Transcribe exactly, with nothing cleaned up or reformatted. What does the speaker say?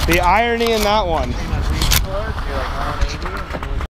The irony in that one. You're like one eighty.